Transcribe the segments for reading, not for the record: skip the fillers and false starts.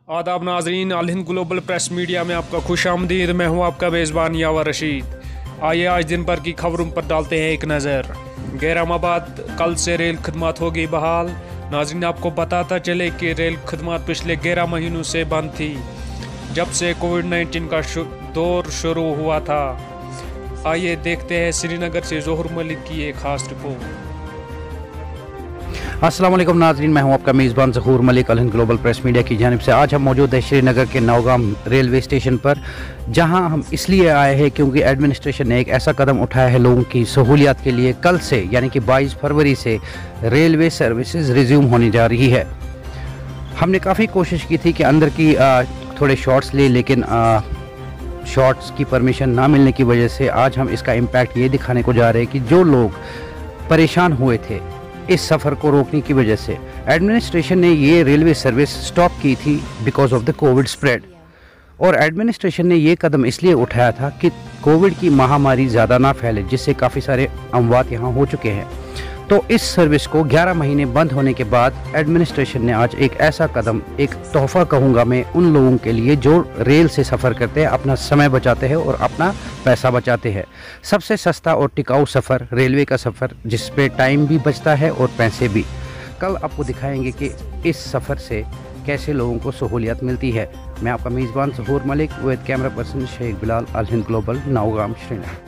आदाब नाजरीन, Al Hind global press media में आपका खुश आमदीद। मैं हूँ आपका मेज़बान यावर रशीद। आइए आज दिन भर की खबरों पर डालते हैं एक नज़र। गैरामाबाद कल से रेल खदमात होगी बहाल। नाजरीन, आपको बताता चले कि रेल खदमात पिछले 11 महीनों से बंद थी, जब से कोविड-19 का दौर शुरू हुआ था। आइए देखते हैं श्रीनगर से ज़ोहर मलिक की एक खास रिपोर्ट। अस्सलाम वालेकुम नाज़रीन, मैं हूं आपका मेज़बान Zahoor Malik Al Hind global press media की जानिब से। आज हम मौजूद हैं श्रीनगर के नौगाम रेलवे स्टेशन पर, जहां हम इसलिए आए हैं क्योंकि एडमिनिस्ट्रेशन ने एक ऐसा कदम उठाया है लोगों की सहूलियत के लिए। कल से यानी कि 22 फरवरी से रेलवे सर्विसेज रिज्यूम होने जा रही है। हमने काफ़ी कोशिश की थी कि अंदर की थोड़े शॉट्स ले, लेकिन शॉट्स की परमिशन ना मिलने की वजह से आज हम इसका इम्पैक्ट ये दिखाने को जा रहे हैं कि जो लोग परेशान हुए थे इस सफ़र को रोकने की वजह से, एडमिनिस्ट्रेशन ने ये रेलवे सर्विस स्टॉप की थी because of the covid spread. और एडमिनिस्ट्रेशन ने ये कदम इसलिए उठाया था कि कोविड की महामारी ज़्यादा ना फैले, जिससे काफ़ी सारे अमवात यहाँ हो चुके हैं। तो इस सर्विस को 11 महीने बंद होने के बाद एडमिनिस्ट्रेशन ने आज एक ऐसा कदम, एक तोहफ़ा कहूँगा मैं उन लोगों के लिए जो रेल से सफ़र करते हैं, अपना समय बचाते हैं और अपना पैसा बचाते हैं। सबसे सस्ता और टिकाऊ सफ़र रेलवे का सफ़र, जिस पे टाइम भी बचता है और पैसे भी। कल आपको दिखाएंगे कि इस सफ़र से कैसे लोगों को सहूलियत मिलती है। मैं आपका मेज़बान Zahoor Malik with camera person Sheikh Bilal, Al Hind global, Naugam, Srinagar.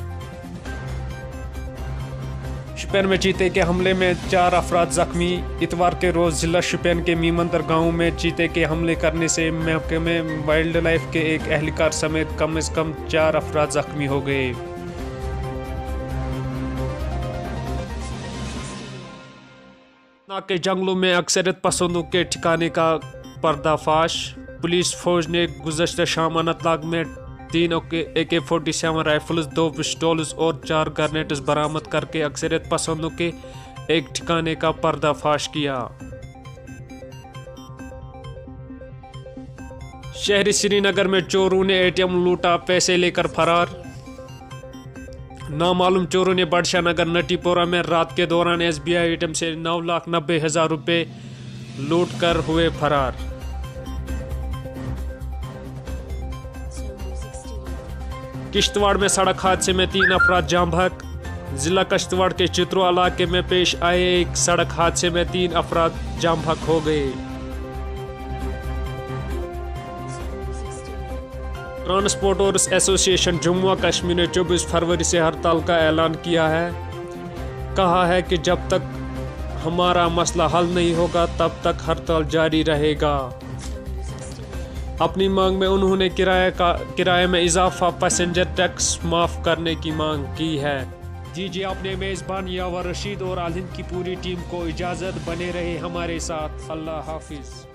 Shopian में चीते के हमले में 4 अफराद जख्मी। इतवार के रोज़ जिला शोपियान के मीमंदर गांव में चीते के हमले करने से महकमे वाइल्ड लाइफ के एक एहलकार समेत कम से कम 4 अफराद जख्मी हो गए। के जंगलों में अक्सरियत पसंदों के ठिकाने का पर्दाफाश। पुलिस फौज ने गुज़श्ता शाम अनंतनाग में 3 AK-47 राइफल्स, 2 पिस्टल्स और 4 ग्रेनेड्स बरामद करके अक्सरियत पसंदों के एक ठिकाने का पर्दाफाश किया। शहरी श्रीनगर में चोरों ने ATM लूटा, पैसे लेकर फरार। नामालूम चोरों ने बादशाह नगर नटीपोरा में रात के दौरान SBI ATM से 9,90,000 रुपये लूट कर हुए फरार। किश्तवाड़ में सड़क हादसे में 3 अफराद जाम बहक। जिला किश्तवाड़ के चित्रो इलाके में पेश आए एक सड़क हादसे में 3 अफराद जाम बहक हो गए। ट्रांसपोर्टर्स एसोसिएशन जम्मू और कश्मीर ने 24 फरवरी से हड़ताल का ऐलान किया है। कहा है कि जब तक हमारा मसला हल नहीं होगा तब तक हड़ताल जारी रहेगा। अपनी मांग में उन्होंने किराए में इजाफा, पैसेंजर टैक्स माफ़ करने की मांग की है। जी आपने मेज़बान यावर रशीद और अल हिंद की पूरी टीम को इजाज़त। बने रहे हमारे साथ। अल्लाह हाफिज़।